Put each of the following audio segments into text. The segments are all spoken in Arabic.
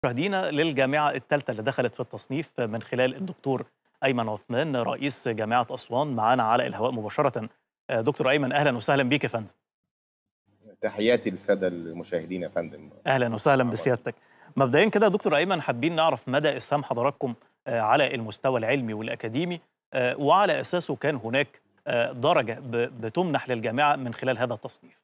مشاهدينا للجامعة الثالثة اللي دخلت في التصنيف من خلال الدكتور أيمن عثمان رئيس جامعة أسوان معانا على الهواء مباشرة. دكتور أيمن أهلا وسهلا بيك يا فندم. تحياتي للسادة المشاهدين يا فندم. أهلا وسهلا مرحبا بك. بسيادتك. مبدئيا كده يا دكتور أيمن حابين نعرف مدى إسهام حضراتكم على المستوى العلمي والأكاديمي، وعلى أساسه كان هناك درجة بتمنح للجامعة من خلال هذا التصنيف.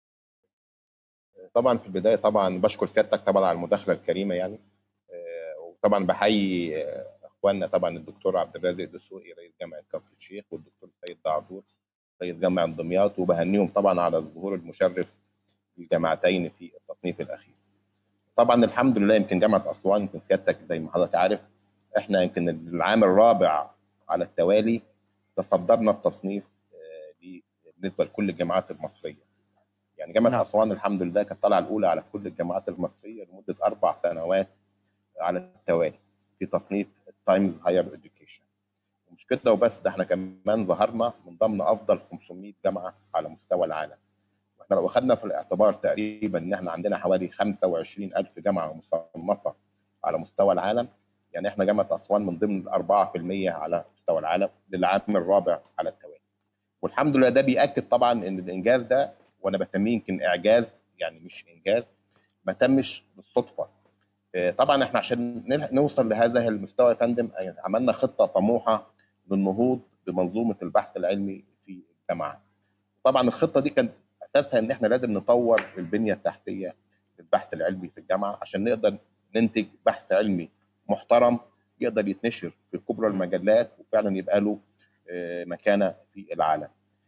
طبعا في البداية طبعا بشكر سيادتك طبعا على المداخلة الكريمة يعني. وطبعا بحيي اخواننا طبعا الدكتور عبد الرازق الدسوقي رئيس جامعة كفر الشيخ والدكتور سيد دعدور رئيس جامعة دمياط، وبهنيهم طبعا على الظهور المشرف للجامعتين في التصنيف الأخير. طبعا الحمد لله يمكن جامعة أسوان يمكن سيادتك زي ما حضرتك عارف احنا يمكن العام الرابع على التوالي تصدرنا التصنيف بالنسبة لكل الجامعات المصرية. يعني جامعة نعم. أسوان الحمد لله كانت طالعة الأولى على كل الجامعات المصرية لمدة 4 سنوات على التوالي في تصنيف التايمز هاير إديوكيشن. ومش كده وبس، ده احنا كمان ظهرنا من ضمن أفضل 500 جامعة على مستوى العالم. واحنا لو أخذنا في الاعتبار تقريبا إن احنا عندنا حوالي 25,000 جامعة مصنفة على مستوى العالم، يعني احنا جامعة أسوان من ضمن 4% على مستوى العالم للعام الرابع على التوالي. والحمد لله ده بيأكد طبعا ان الانجاز ده، وانا بسميه يمكن اعجاز يعني مش انجاز، ما تمش بالصدفه. طبعا احنا عشان نوصل لهذا المستوى يا فندم عملنا خطه طموحه للنهوض بمنظومه البحث العلمي في الجامعه. طبعا الخطه دي كان اساسها ان احنا لازم نطور البنيه التحتيه للبحث العلمي في الجامعه عشان نقدر ننتج بحث علمي محترم يقدر يتنشر في كبرى المجلات وفعلا يبقى له مكانه في العالم.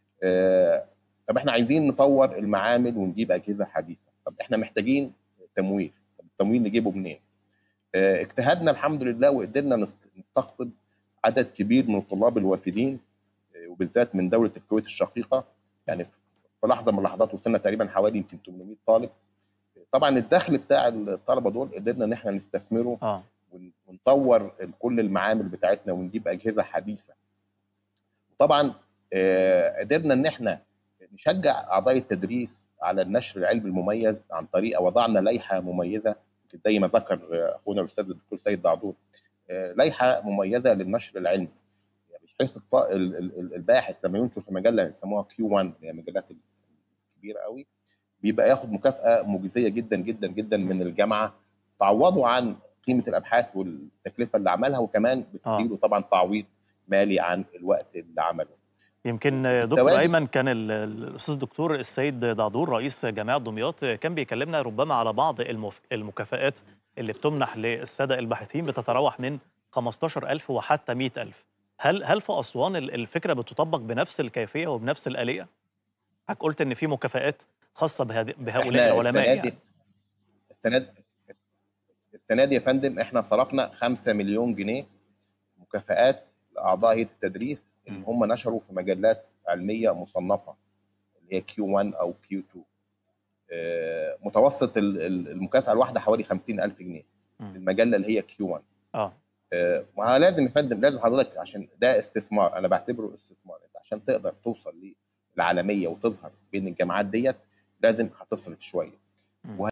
طب احنا عايزين نطور المعامل ونجيب اجهزه حديثه، طب احنا محتاجين تمويل، طب التمويل نجيبه منين؟ اجتهدنا الحمد لله وقدرنا نستقطب عدد كبير من الطلاب الوافدين، وبالذات من دوله الكويت الشقيقه. يعني في لحظه من اللحظات وصلنا تقريبا حوالي يمكن 800 طالب. طبعا الدخل بتاع الطلبه دول قدرنا ان احنا نستثمره اه ونطور كل المعامل بتاعتنا ونجيب اجهزه حديثه. طبعا قدرنا ان احنا نشجع اعضاء التدريس على النشر العلمي المميز عن طريق وضعنا لائحه مميزه زي ما ذكر اخونا الاستاذ الدكتور سيد دعدور، لائحه مميزه للنشر العلمي، يعني بحيث الباحث لما ينشر في مجله يسموها كيو 1 اللي هي المجلات الكبيره قوي بيبقى ياخد مكافاه مجزيه جدا جدا جدا من الجامعه تعوضه عن قيمه الابحاث والتكلفه اللي عملها، وكمان اه بتديله طبعا تعويض مالي عن الوقت اللي عمله. يمكن دكتور وبالتوازي أيمن كان الأستاذ دكتور السيد دعدور رئيس جامعة دمياط كان بيكلمنا ربما على بعض المكافآت اللي بتمنح للسادة الباحثين بتتراوح من 15,000 وحتى 100,000. هل في أسوان الفكرة بتطبق بنفس الكيفية وبنفس الآلية؟ حضرتك قلت إن في مكافآت خاصة بهؤلاء احنا العلماء السنه دي يعني. السنه دي السنه دي يا فندم احنا صرفنا 5 مليون جنيه مكافآت لاعضاء هيئه التدريس اللي مم. هم نشروا في مجلات علميه مصنفه اللي هي كيو 1 او كيو 2. متوسط المكافاه الواحده حوالي 50,000 جنيه مم. المجله اللي هي كيو 1. اه ولازم يا فندم لازم حضرتك عشان ده استثمار، انا بعتبره استثمار، انت عشان تقدر توصل للعالميه وتظهر بين الجامعات ديت لازم هتصرف شويه. مم.